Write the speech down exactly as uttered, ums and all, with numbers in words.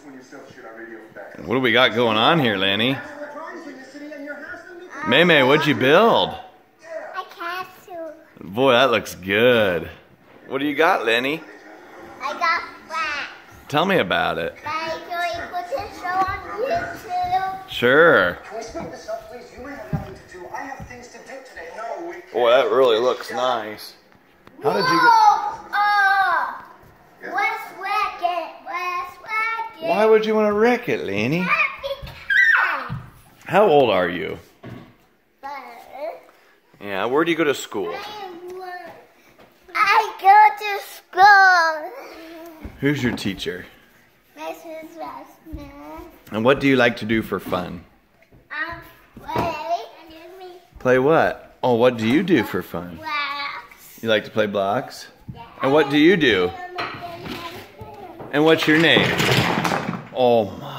What do we got going on here, Lenny? May-May, what'd you build? A castle. Boy, that looks good. What do you got, Lenny? I got flags. Tell me about it. Are you able to show on YouTube? Sure. Can we speed this up, please? You might have nothing to do. I have things to do today. No, we can't. Boy, that really looks nice. How did you get... Oh! What's wrecking? What's wrecking? Why would you want to wreck it, Lenny? Because. How old are you? But Yeah, where do you go to school? I go to school. Who's your teacher? Missus Rasmus. And what do you like to do for fun? Um, play. Play what? Oh, what do you do for fun? Wax. You like to play blocks? And what do you do? And what's your name? Oh my.